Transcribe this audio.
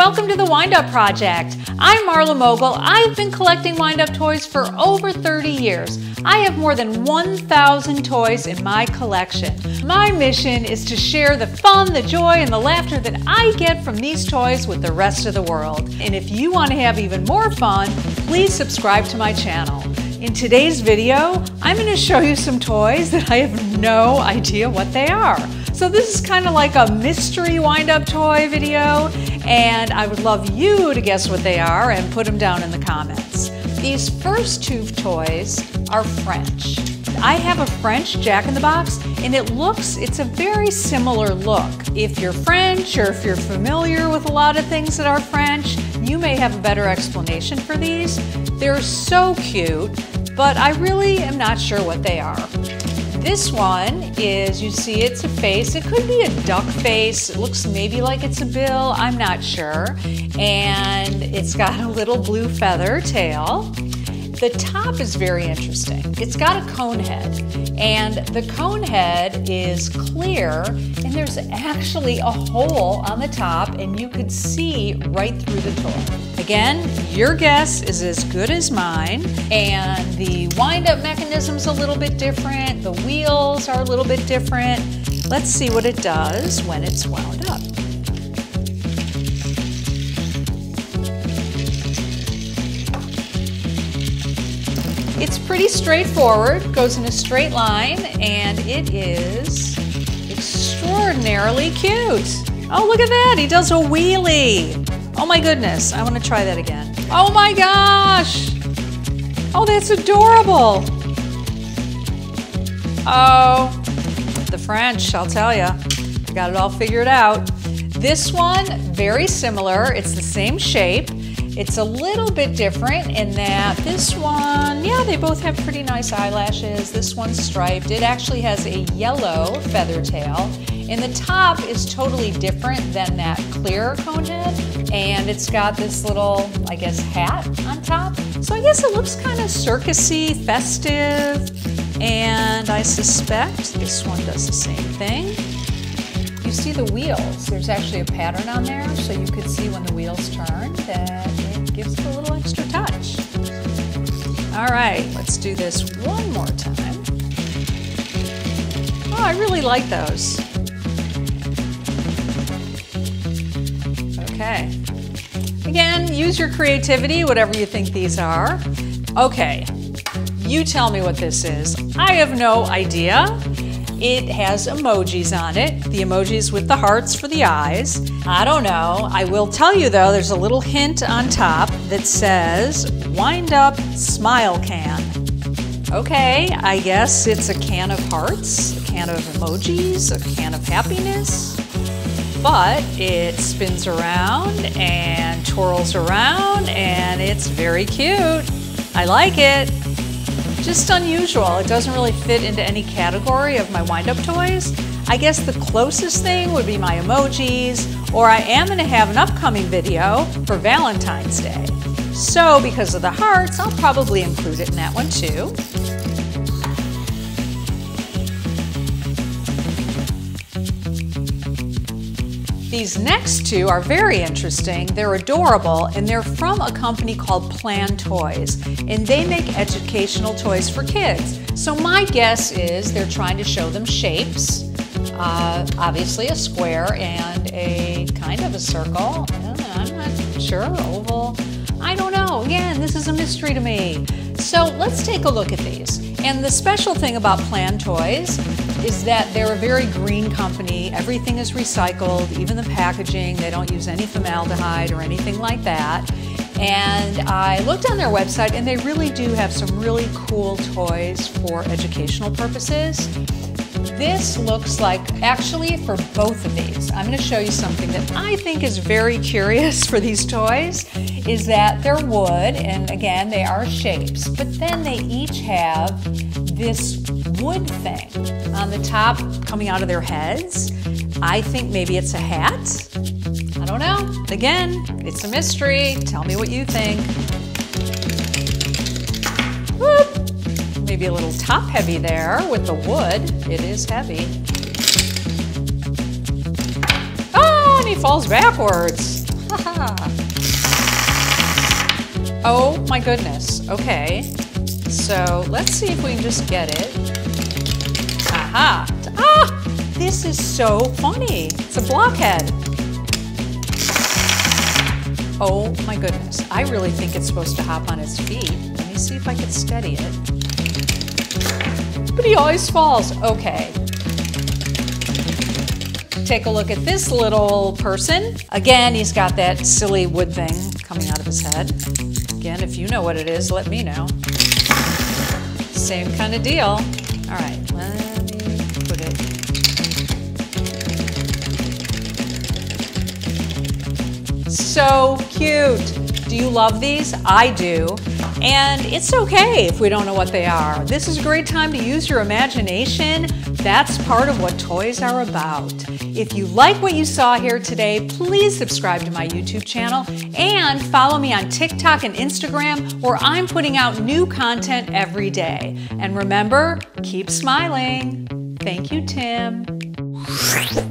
welcome to the Windup Project. I'm Marla Mogul. I've been collecting Windup toys for over 30 years. I have more than 1,000 toys in my collection. My mission is to share the fun, the joy, and the laughter that I get from these toys with the rest of the world. And if you want to have even more fun, please subscribe to my channel. In today's video, I'm going to show you some toys that I have no idea what they are. So this is kind of like a mystery wind-up toy video, and I would love you to guess what they are and put them down in the comments. These first two toys are French. I have a French Jack-in-the-Box, and it's a very similar look. If you're French or if you're familiar with a lot of things that are French, you may have a better explanation for these. They're so cute, but I really am not sure what they are. This one is, you see it's a face. It could be a duck face. It looks maybe like it's a bill. I'm not sure. And it's got a little blue feather tail. The top is very interesting. It's got a cone head, and the cone head is clear, and there's actually a hole on the top, and you could see right through the toy. Again, your guess is as good as mine, and the wind-up mechanism's a little bit different. The wheels are a little bit different. Let's see what it does when it's wound up. It's pretty straightforward, goes in a straight line, and it is extraordinarily cute. Oh, look at that, he does a wheelie. Oh my goodness, I want to try that again. Oh my gosh! Oh, that's adorable. Oh, the French, I'll tell you. I got it all figured out. This one, very similar. It's the same shape. It's a little bit different in that this one, yeah, they both have pretty nice eyelashes. This one's striped. It actually has a yellow feather tail. And the top is totally different than that clear cone head. And it's got this little, I guess, hat on top. So I guess it looks kind of circusy, festive. And I suspect this one does the same thing. You see the wheels. There's actually a pattern on there, so you could see when the wheels turn that it gives it a little extra touch. All right, let's do this one more time. Oh, I really like those. Okay. Again, use your creativity, whatever you think these are. Okay, you tell me what this is. I have no idea. It has emojis on it, the emojis with the hearts for the eyes. I don't know. I will tell you though, there's a little hint on top that says, Wind Up Smile Can. Okay, I guess it's a can of hearts, a can of emojis, a can of happiness. But it spins around and twirls around, and it's very cute. I like it. Just unusual. It doesn't really fit into any category of my wind-up toys. I guess the closest thing would be my emojis, or I am going to have an upcoming video for Valentine's Day. So because of the hearts, I'll probably include it in that one too. These next two are very interesting. They're adorable, and they're from a company called Plan Toys, and they make educational toys for kids. So my guess is they're trying to show them shapes, obviously a square and a kind of a circle. I'm not sure, oval. I don't know. Again, this is a mystery to me. So let's take a look at these. And the special thing about Plan Toys is that they're a very green company. Everything is recycled, even the packaging. They don't use any formaldehyde or anything like that. And I looked on their website, and they really do have some really cool toys for educational purposes. This looks like, actually for both of these, I'm going to show you something that I think is very curious for these toys, is that they're wood, and again, they are shapes, but then they each have this wood thing on the top coming out of their heads. I think maybe it's a hat. I don't know. Again, it's a mystery. Tell me what you think. Whoop. Maybe a little top heavy there with the wood. It is heavy. Oh, and he falls backwards. Oh my goodness. Okay. So let's see if we can just get it. Aha. Ah! This is so funny. It's a blockhead. Oh my goodness. I really think it's supposed to hop on its feet. Let me see if I can steady it. But he always falls. Okay. Take a look at this little person. Again, he's got that silly wood thing coming out of his head. Again, if you know what it is, let me know. Same kind of deal. All right, let me put it. So cute. Do you love these? I do. And it's okay if we don't know what they are. This is a great time to use your imagination. That's part of what toys are about. If you like what you saw here today, please subscribe to my YouTube channel and follow me on TikTok and Instagram, where I'm putting out new content every day. And remember, keep smiling. Thank you, Tim.